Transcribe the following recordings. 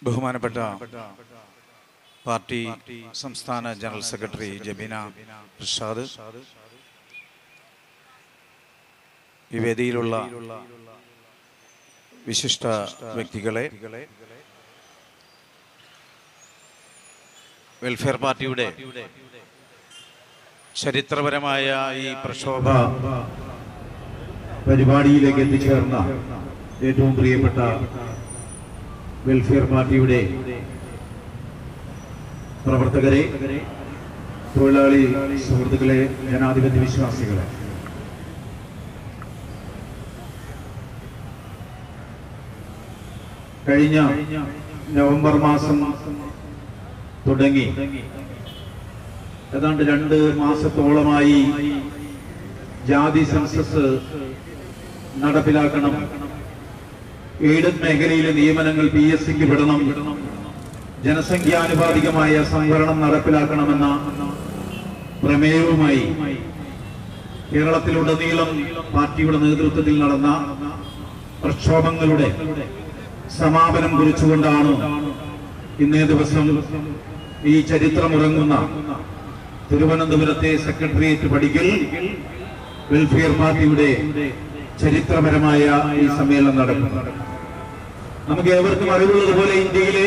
ബഹുമാനപ്പെട്ട പാർട്ടി സംസ്ഥാന general secretary Jabeena Prasad, ഈ വേദിയിലുള്ള വിശിഷ്ട വ്യക്തികളെ, വെൽഫെയർ പാർട്ടിയുടെ ചരിത്രപരമായ ഈ പ്രക്ഷോഭ പരിപാടിയിലേക്ക് എത്തിച്ചേർന്ന ഏറ്റവും പ്രിയപ്പെട്ട വെൽഫെയർ പാർട്ടിയുടെ പ്രവർത്തകരെ, തൊഴിലാളി സുഹൃത്തുക്കളെ, ജനാധിപത്യ വിശ്വാസികളെ, കഴിഞ്ഞ നവംബർ മാസം തുടങ്ങി ഏതാണ്ട് 2 മാസത്തോളമായി ജാതി സെൻസസ് നടപ്പിലാക്കണം, എയ്ഡഡ് മേഖലയിലെ നിയമനങ്ങൾ PSCക്ക് വിടണം, ജനസംഖ്യാനുപാതികമായ സംവരണം നടപ്പിലാക്കണമെന്ന പ്രമേയവുമായി കേരളത്തിലുടനീളം പാർട്ടിയുടെ നേതൃത്വത്തിൽ നടന്ന പ്രക്ഷോഭങ്ങളുടെ സമാപനം കുറിച്ചുകൊണ്ടാണ് ഇന്നേ ദിവസം ഈ ചരിത്രമുറങ്ങുന്ന തിരുവനന്തപുരത്തെ സെക്രട്ടേറിയറ്റ് പടിക്കൽ വെൽഫെയർ പാർട്ടിയുടെ ചരിത്രപരമായ ഈ സമ്മേളനം നടക്കുന്നു. നമുക്ക് ഏവർക്കും അറിവുള്ളതുപോലെ ഇന്ത്യയിലെ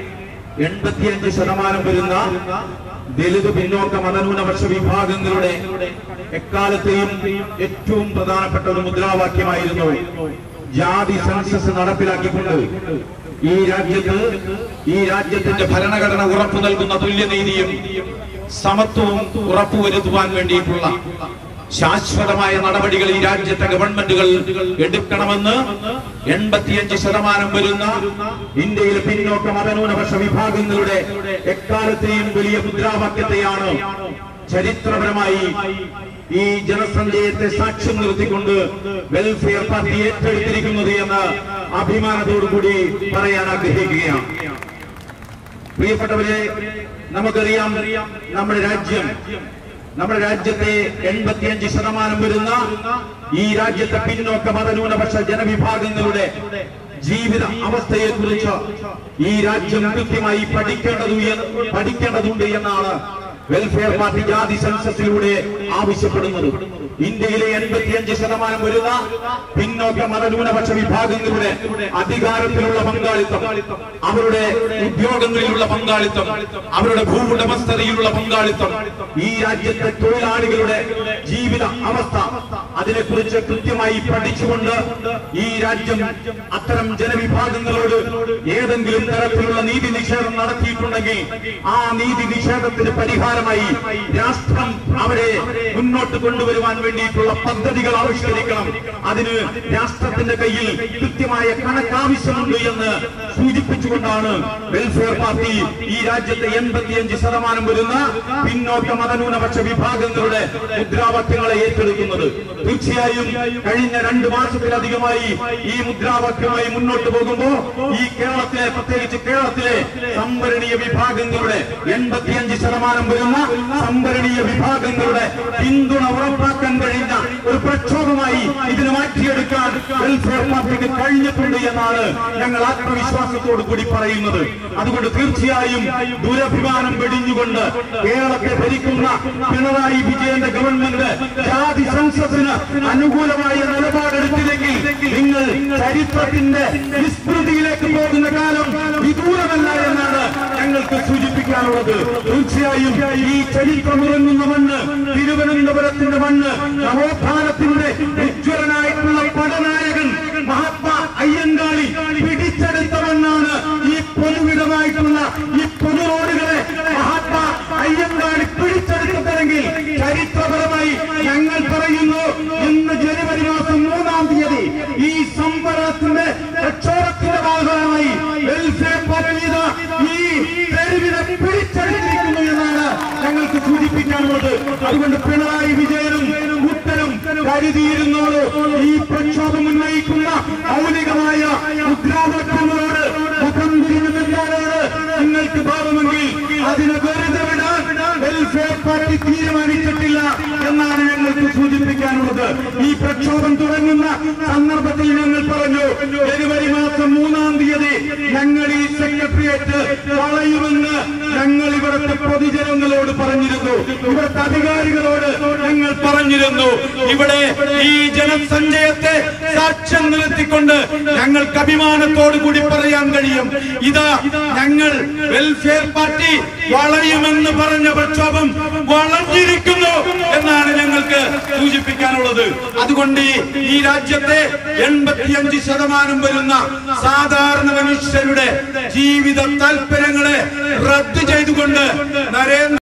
85% വരുന്ന ദലിത്, പിന്നോക്ക, മതന്യൂനപക്ഷ വിഭാഗങ്ങളുടെ എക്കാലത്തെയും ഏറ്റവും പ്രധാനപ്പെട്ട ഒരു മുദ്രാവാക്യമായിരുന്നു ജാതി സെൻസസ് നടപ്പിലാക്കിക്കൊണ്ട് ഈ രാജ്യത്തിന്റെ ഭരണഘടന ഉറപ്പു നൽകുന്ന തുല്യനീതിയും സമത്വവും ഉറപ്പുവരുത്തുവാൻ വേണ്ടിയിട്ടുള്ള ശാശ്വതമായ നടപടികൾ ഈ രാജ്യത്തെ ഗവൺമെന്റുകൾ എടുക്കണമെന്ന് 85% വരുന്ന ഇന്ത്യയിലെ പിന്നോക്ക മതന്യൂനപക്ഷ വിഭാഗങ്ങളുടെ എക്കാലത്തെയും വലിയ മുദ്രാവാക്യത്തെയാണ് ചരിത്രപരമായി ഈ ജനസഞ്ചയത്തെ സാക്ഷ്യം നിർത്തിക്കൊണ്ട് വെൽഫെയർ പാർട്ടി ഏറ്റെടുത്തിരിക്കുന്നത് എന്ന് അഭിമാനത്തോടുകൂടി പറയാൻ ആഗ്രഹിക്കുകയാണ്. പ്രിയപ്പെട്ടവരെ, നമുക്കറിയാം, നമ്മുടെ രാജ്യത്തെ 85% വരുന്ന ഈ രാജ്യത്തെ പിന്നോക്ക മതന്യൂനപക്ഷ ജനവിഭാഗങ്ങളുടെ ജീവിത അവസ്ഥയെ കുറിച്ച് ഈ രാജ്യം കൃത്യമായി പഠിക്കേണ്ടതുണ്ട് എന്നാണ് വെൽഫെയർ പാർട്ടി ജാതി സെൻസസിലൂടെ ആവശ്യപ്പെടുന്നത്. ഇന്ത്യയിലെ 85% വരുന്ന പിന്നോക്ക മതന്യൂനപക്ഷ വിഭാഗങ്ങളുടെ അധികാരത്തിലുള്ള പങ്കാളിത്തം, അവരുടെ ഉദ്യോഗങ്ങളിലുള്ള പങ്കാളിത്തം, അവരുടെ ഭൂവുടമസ്ഥതയിലുള്ള പങ്കാളിത്തം, ഈ രാജ്യത്തെ തൊഴിലാളികളുടെ ജീവിത അവസ്ഥ, അതിനെക്കുറിച്ച് കൃത്യമായി പഠിച്ചുകൊണ്ട് ഈ രാജ്യം അത്തരം ജനവിഭാഗങ്ങളോട് ഏതെങ്കിലും തരത്തിലുള്ള നീതി നിഷേധം നടത്തിയിട്ടുണ്ടെങ്കിൽ ആ നീതി നിഷേധത്തിന് പരിഹാരമായി രാഷ്ട്രം അവരെ മുന്നോട്ട് കൊണ്ടുവരുവാൻ വേണ്ടിയിട്ടുള്ള പദ്ധതികൾ ആവിഷ്കരിക്കണം. അതിന് രാഷ്ട്രത്തിന്റെ കയ്യിൽ കൃത്യമായ കണക്കാവശ്യമുണ്ട് എന്ന് സൂചിപ്പിച്ചുകൊണ്ടാണ് വെൽഫെയർ പാർട്ടി ഈ രാജ്യത്തെ 85% വരുന്ന പിന്നോക്ക മതന്യൂനപക്ഷ വിഭാഗങ്ങളുടെ മുദ്രാവാക്യങ്ങളെ ഏറ്റെടുക്കുന്നത്. തീർച്ചയായും കഴിഞ്ഞ 2 മാസത്തിലധികമായി ഈ മുദ്രാവാക്യമായി മുന്നോട്ട് പോകുമ്പോൾ ഈ കേരളത്തിലെ, പ്രത്യേകിച്ച് കേരളത്തിലെ സംവരണീയ വിഭാഗങ്ങളുടെ 85% വരുന്ന സംവരണീയ വിഭാഗങ്ങളുടെ പിന്തുണ ഉറപ്പാക്കാൻ കഴിഞ്ഞ ഒരു പ്രക്ഷോഭമായി ഇതിന് മാറ്റിയെടുക്കാൻ വെൽഫെയർ പാർട്ടിക്ക് കഴിഞ്ഞിട്ടുണ്ട് എന്നാണ് ഞങ്ങൾ ആത്മവിശ്വാസത്തോടു കൂടി പറയുന്നത്. അതുകൊണ്ട് തീർച്ചയായും ദുരഭിമാനം വെടിഞ്ഞുകൊണ്ട് കേരളത്തെ ഭരിക്കുന്ന പിണറായി വിജയന്റെ ഗവൺമെന്റ് ജാതി സെൻസസിന് അനുകൂലമായ നിലപാടെടുത്തില്ലെങ്കിൽ നിങ്ങൾ ചരിത്രത്തിന്റെ വിസ്മൃതിയിലേക്ക് പോകുന്ന കാലം വിദൂരമല്ല എന്നാണ് ഞങ്ങൾക്ക് സൂചിപ്പിക്കാനുള്ളത്. തീർച്ചയായും ഈ ചരിത്രമുറങ്ങുന്ന മണ്ണ്, തിരുവനന്തപുരത്തിന്റെ മണ്ണ്, നവോത്ഥാനത്തിന്റെ ഉജ്ജ്വലനായിട്ടുള്ള പടനായകൻ മഹാത്മാ അയ്യങ്കാളി പിടിച്ചെടുത്ത മണ്ണാണ്. ഈ പൊതുവിധമായിട്ടുള്ള ഈ പൊതു റോഡുകളെ മഹാത്മാ അയ്യങ്കാളി പിടിച്ചെടുത്തിട്ടുണ്ടെങ്കിൽ ചരിത്രപരമായി ഞങ്ങൾ പറയുന്നു, ഇന്ന് ജനുവരി മാസം 3-ാം തീയതി ഈ സംവരണത്തിന്റെ പ്രക്ഷോഭത്തിന്റെ ഭാഗമായി വെൽഫെയർ പാർട്ടി ഈ തെരുവിനെ പിടിച്ചെടുത്തിരിക്കുന്നു എന്നാണ് ഞങ്ങൾക്ക് സൂചിപ്പിക്കാനുള്ളത്. അതുകൊണ്ട് പിണറായി വിജയനും ഉത്തരം കരുതിയിരുന്നോട് ഈ പ്രക്ഷോഭം ഉന്നയിക്കുന്ന മൗലികമായ മുദ്രാവാക്യങ്ങളോട് മുഖം തിരിഞ്ഞുനിൽക്കാനോട് നിങ്ങൾക്ക് ഭാവമെങ്കിൽ അതിനെ വെറുതെ വിടാൻ വെൽഫെയർ പാർട്ടി തീരുമാനിച്ചിട്ടില്ല എന്നാണ് ഞങ്ങൾക്ക് സൂചിപ്പിക്കാനുള്ളത്. ഈ പ്രക്ഷോഭം തുടങ്ങുന്ന സന്ദർഭത്തിൽ ഞങ്ങൾ പറഞ്ഞു, ജനുവരി മാസം 3-ാം തീയതി ഞങ്ങൾ ഈ സെക്രട്ടറിയേറ്റ് കടത്തിയേറ്റ് വളയുമെന്ന് ഞങ്ങൾ ഇവിടുത്തെ പൊതുജനങ്ങളോട് പറഞ്ഞിരുന്നു, ഇവിടുത്തെ അധികാരികളോട് ഞങ്ങൾ പറഞ്ഞിരുന്നു. ഇവിടെ ഈ ജനസഞ്ചയത്തെ സാക്ഷ്യം നിർത്തിക്കൊണ്ട് ഞങ്ങൾക്ക് അഭിമാനത്തോടു കൂടി പറയാൻ കഴിയും, ഇതാ ഞങ്ങൾ വെൽഫെയർ പാർട്ടി വളയുമെന്ന് പറഞ്ഞ പ്രക്ഷോഭം വളഞ്ഞിരിക്കുന്നു എന്നാണ് ഞങ്ങൾക്ക് സൂചിപ്പിക്കാനുള്ളത്. അതുകൊണ്ട് ഈ രാജ്യത്തെ 85% വരുന്ന സാധാരണ മനുഷ്യരുടെ ജീവിത താല്പര്യങ്ങളെ റദ്ദു ചെയ്തുകൊണ്ട് നരേന്ദ്ര